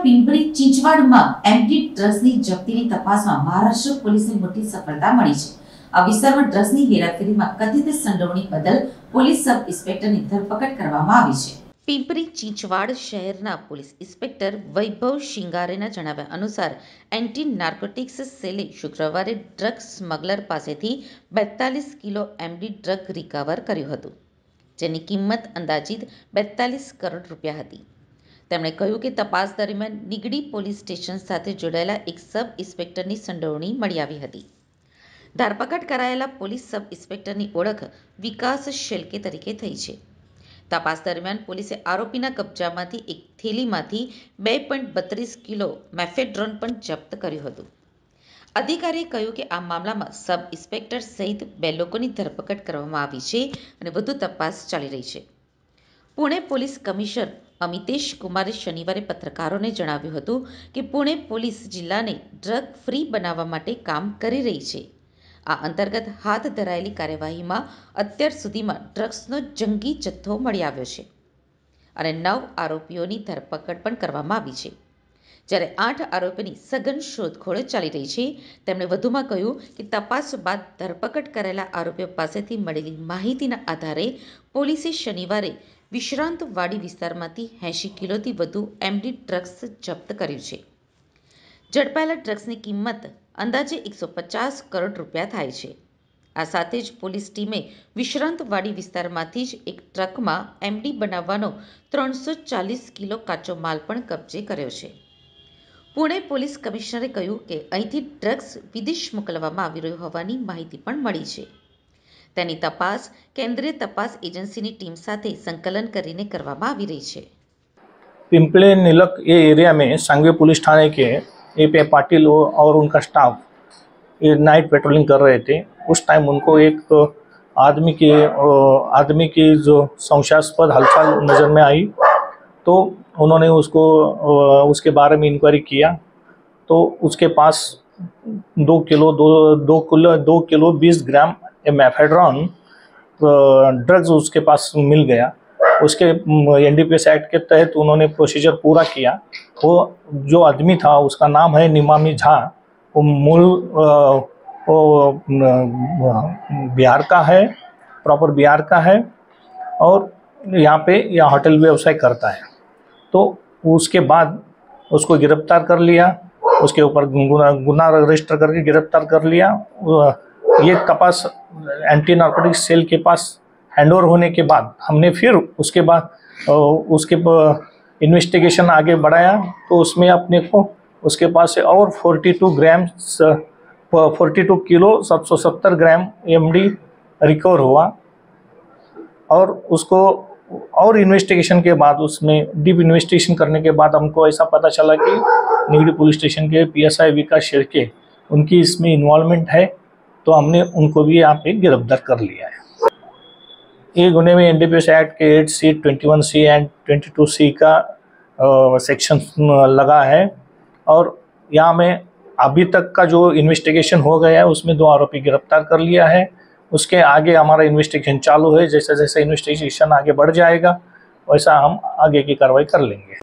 पिंपरी चींचवाड़मां एमडी ड्रग्सनी जप्तीनी तपासमां महाराष्ट्र पोलीसने मोटी सफलता मळी छे। आ विस्तारमां ड्रग्सनी हेराफेरीमां कथित संडोवणी बदल पोलीस सब इंस्पेक्टरनी धरपकड करवामां आवी छे। पिंपरी चींचवाड़ शहरना पोलीस इंस्पेक्टर वैभव शिंगारेना जणाव्या अनुसार एंटी नार्कोटिक्स सेले शुक्रवारे ड्रग स्मगलर पासेथी 42 किलो एमडी ड्रग रिकवर कर्युं हतुं, जेनी किंमत अंदाजित 42 करोड़ रूपिया हती। તેમણે કહ્યું કે તપાસ દરમિયાન નીગડી પોલીસ સ્ટેશન સાથે જોડાયેલા એક સબ ઇન્સ્પેક્ટરની સંડોવણી મળી આવી હતી। ધરપકડ કરાયેલા પોલીસ સબ ઇન્સ્પેક્ટરની ઓળખ વિકાસ શેલકે તરીકે થઈ છે। તપાસ દરમિયાન પોલીસે આરોપીના કબજામાંથી એક થેલીમાંથી 2.32 કિલો મેફેડ્રોન પણ જપ્ત કર્યું હતું। અધિકારીએ કહ્યું કે આ મામલામાં સબ ઇન્સ્પેક્ટર સહિત 2 લોકોની ધરપકડ કરવામાં આવી છે અને વધુ તપાસ ચાલી રહી છે। पुणे पोलीस कमिशनर अमितेश कुमारे शनिवारे पत्रकारों जणाव्युं हतुं कि पुणे पोलीस जिल्ला ने ड्रग फ्री बनावा माटे काम करी रही छे। आ अंतर्गत हाथ धरायेली कार्यवाहीमां अत्यार सुधीमां ड्रग्सनो जंगी जथ्थो मळी आव्यो छे अने 9 आरोपीओनी धरपकड पण करवामां आवी छे, ज्यारे 8 आरोपीनी सघन शोधखोळ चाली रही छे। તેમણે વધુમાં કહ્યું કે તપાસ બાદ ધરપકડ કરેલા આરોપીઓ પાસેથી મળેલી માહિતીના આધારે પોલીસે શનિવારે વિશ્રાંતવાડી વિસ્તારમાંથી 80 કિલોથી વધુ એમડી ડ્રગ્સ જપ્ત કર્યું છે। ઝડપાયેલા ડ્રગ્સની કિંમત અંદાજે 150 કરોડ રૂપિયા થાય છે। આ સાથે જ પોલીસ ટીમે વિશ્રાંતવાડી વિસ્તારમાંથી જ એક ટ્રકમાં એમડી બનાવવાનો 340 કિલો કાચો માલ પણ કબજે કર્યો છે। पुणे पोलीस कमिशनरे કહ્યું કે અહીંથી ડ્રગ્સ વિદેશ મોકલવામાં આવી રહ્યું હોવાની માહિતી પણ મળી છે। તેની તપાસ કેન્દ્રીય તપાસ એજન્સીની ટીમ સાથે સંકલન કરીને કરવામાં આવી રહી છે। पिंपले नीलक ये एरिया में सांगवे पुलिस थाने के ए पाटिल और उनका स्टाफ ये नाइट पेट्रोलिंग कर रहे थे। उस टाइम उनको एक आदमी की जो संशयास्पद हलचल नज़र में आई, तो उन्होंने उसके बारे में इंक्वायरी किया। तो उसके पास 2 किलो 20 ग्राम मेफेड्रॉन ड्रग्स उसके पास मिल गया। उसके एनडीपीएस एक्ट के तहत उन्होंने प्रोसीजर पूरा किया। वो जो आदमी था उसका नाम है निमामी झा। वो मूल बिहार का है, प्रॉपर बिहार का है और यहाँ पे होटल व्यवसाय करता है। तो उसके बाद उसको गिरफ्तार कर लिया, उसके ऊपर गुना रजिस्टर करके गिरफ्तार कर लिया। ये तपास एंटी नार्कोटिक्स सेल के पास हैंडओवर होने के बाद हमने फिर उसके इन्वेस्टिगेशन आगे बढ़ाया। तो उसमें अपने को उसके पास से और 42 किलो 770 ग्राम एमडी रिकवर हुआ। और उसको और इन्वेस्टिगेशन के बाद उसमें डीप इन्वेस्टिगेशन करने के बाद हमको ऐसा पता चला कि निगड़ी पुलिस स्टेशन के पीएसआई विकास शेरके उनकी इसमें इन्वॉल्वमेंट है। तो हमने उनको भी यहाँ पे गिरफ्तार कर लिया है। ये गुने में एनडीपीएस एक्ट के 8C, 21C एंड 22C का सेक्शन लगा है। और यहाँ में अभी तक का जो इन्वेस्टिगेशन हो गया है उसमें 2 आरोपी गिरफ्तार कर लिया है। उसके आगे हमारा इन्वेस्टिगेशन चालू है। जैसे जैसे इन्वेस्टिगेशन आगे बढ़ जाएगा वैसा हम आगे की कार्रवाई कर लेंगे।